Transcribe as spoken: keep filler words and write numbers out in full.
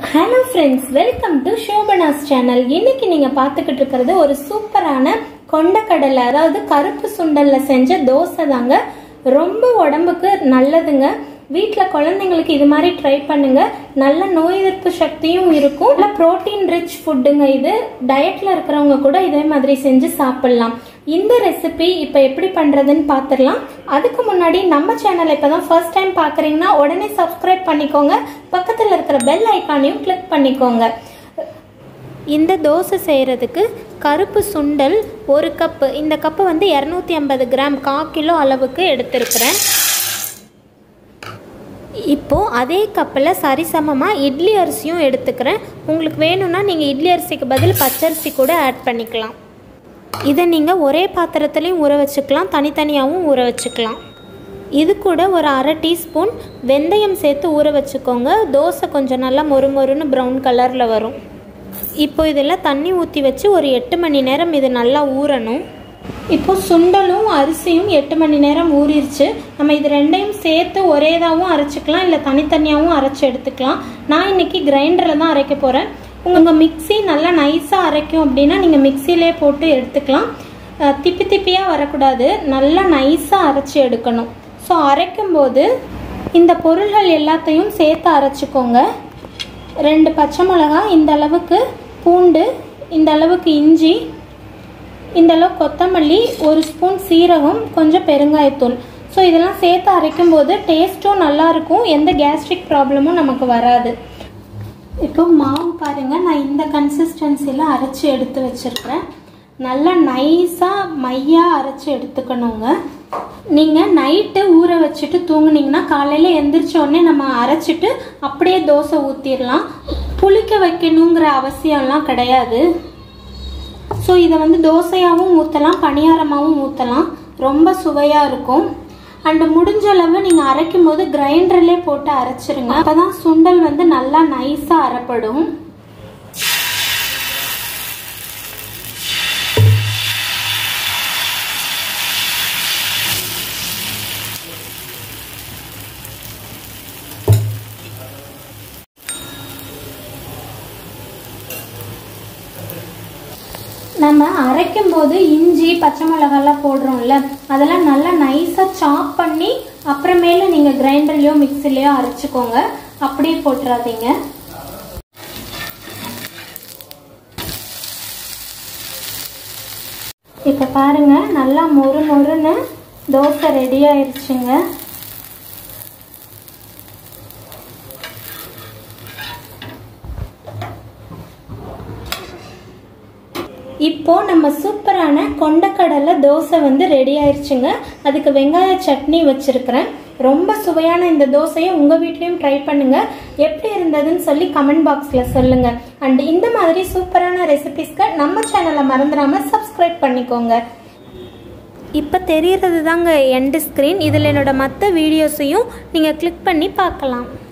Hello friends, welcome to Shobana's channel. இன்னைக்கு நீங்க பார்த்துக்கிட்டு இருக்கிறது ஒரு சூப்பரான கொண்டக்கடலை அதாவது கருப்பு சுண்டல்ல செஞ்ச தோசை தாங்க. ரொம்ப உடம்புக்கு நல்லதுங்க. வீட்ல குழந்தைங்களுக்கு இது மாதிரி ட்ரை பண்ணுங்க. நல்ல நோய் எதிர்ப்பு சக்தியும் இருக்கும். நல்ல புரோட்டீன் ரிச் ஃபுட்டுங்க இது. டயட்ல இருக்கிறவங்க கூட இதே மாதிரி செஞ்சு சாப்பிடலாம். இந்த ரெசிபி இப்போ எப்படி பண்றதுன்னு பார்த்துடலாம். அதுக்கு முன்னாடி நம்ம சேனலை இப்பதான் ஃபர்ஸ்ட் டைம் பார்க்குறீங்கன்னா உடனே சப்ஸ்கிரைப் பண்ணிக்கோங்க. பக்கத்தில் இருக்கிற பெல் ஐக்கானையும் கிளிக் பண்ணிக்கோங்க. இந்த தோசை செய்கிறதுக்கு கருப்பு சுண்டல் ஒரு கப்பு, இந்த கப்பு வந்து இரநூத்தி ஐம்பது கிராம் கால் கிலோ அளவுக்கு எடுத்திருக்கிறேன். இப்போது அதே கப்பில் சரிசமமாக இட்லி அரிசியும் எடுத்துக்கிறேன். உங்களுக்கு வேணும்னா நீங்கள் இட்லி அரிசிக்கு பதில் பச்சரிசி கூட ஆட் பண்ணிக்கலாம். இதை நீங்கள் ஒரே பாத்திரத்துலேயும் ஊற வச்சுக்கலாம், தனித்தனியாகவும் ஊற வச்சுக்கலாம். இது கூட ஒரு அரை டீஸ்பூன் வெந்தயம் சேர்த்து ஊற வச்சுக்கோங்க. தோசை கொஞ்சம் நல்லா மொறு மொறுன்னு ப்ரௌன் கலரில் வரும். இப்போ இதில் தண்ணி ஊற்றி வச்சு ஒரு எட்டு மணி நேரம் இது நல்லா ஊறணும். இப்போ சுண்டலும் அரிசியும் எட்டு மணி நேரம் ஊறிடுச்சு. நம்ம இது ரெண்டையும் சேர்த்து ஒரேதாகவும் அரைச்சிக்கலாம், இல்லை தனித்தனியாகவும் அரைச்சி எடுத்துக்கலாம். நான் இன்னைக்கு கிரைண்டரில் தான் அரைக்க போகிறேன். உங்கள் மிக்சி நல்லா நைஸாக அரைக்கும் அப்படின்னா நீங்கள் மிக்சியிலே போட்டு எடுத்துக்கலாம். திப்பி திப்பியாக வரக்கூடாது, நல்லா நைஸாக அரைச்சி எடுக்கணும். ஸோ அரைக்கும்போது இந்த பொருள்கள் எல்லாத்தையும் சேர்த்து அரைச்சிக்கோங்க. ரெண்டு பச்சை மிளகா, இந்த அளவுக்கு பூண்டு, இந்த அளவுக்கு இஞ்சி, இந்த அளவு கொத்தமல்லி, ஒரு ஸ்பூன் சீரகம், கொஞ்சம் பெருங்காயத்தூள். ஸோ இதெல்லாம் சேர்த்து அரைக்கும் போது டேஸ்ட்டும் நல்லாயிருக்கும், எந்த கேஸ்ட்ரிக் ப்ராப்ளமும் நமக்கு வராது. இப்போ மாவு பாருங்கள், நான் இந்த கன்சிஸ்டன்சியில் அரைச்சி எடுத்து வச்சுருக்கிறேன். நல்லா நைஸாக மையாக அரைச்சி எடுத்துக்கணுங்க. நீங்கள் நைட்டு ஊற வச்சுட்டு தூங்குனீங்கன்னா காலையில் எந்திரிச்ச உடனே நம்ம அரைச்சிட்டு அப்படியே தோசை ஊற்றிடலாம். புளிக்க வைக்கணுங்கிற அவசியம்லாம் கிடையாது. ஸோ இதை வந்து தோசையாகவும் ஊற்றலாம், பணியாரமாகவும் ஊற்றலாம். ரொம்ப சுவையாக இருக்கும். அண்டு முடிஞ்ச அளவு நீங்கள் அரைக்கும் போது கிரைண்டர்லேயே போட்டு அரைச்சிருங்க. அப்போ தான் சுண்டல் வந்து நல்லா நைஸாக அரைப்படும். நம்ம அரைக்கும் போது இஞ்சி பச்சை மிளகாலாம் போடுறோம்ல, அதெல்லாம் நல்லா நைஸாக சாப் பண்ணி அப்புறமேல நீங்கள் கிரைண்டர்லையோ மிக்சிலையோ அரைச்சிக்கோங்க. அப்படியே போட்டுறாதீங்க. இப்போ பாருங்க, நல்லா மொறு மொறுன்னு தோசை ரெடி ஆயிடுச்சுங்க. இப்போ நம்ம சூப்பரான கொண்டக்கடலை தோசை வந்து ரெடி ஆயிடுச்சுங்க. அதுக்கு வெங்காய சட்னி வச்சிருக்கிறேன். ரொம்ப சுவையான இந்த தோசையை உங்க வீட்லயும் ட்ரை பண்ணுங்க. எப்படி இருந்ததுன்னு சொல்லி கமெண்ட் பாக்ஸ்ல சொல்லுங்க. அண்ட் இந்த மாதிரி சூப்பரான ரெசிபிஸ்க்கு நம்ம சேனலை மறந்துடாம சப்ஸ்கிரைப் பண்ணிக்கோங்க. இப்போ தெரியறது தாங்க எண்ட் ஸ்கிரீன். இதில் என்னோட மற்ற வீடியோஸையும் நீங்கள் கிளிக் பண்ணி பார்க்கலாம்.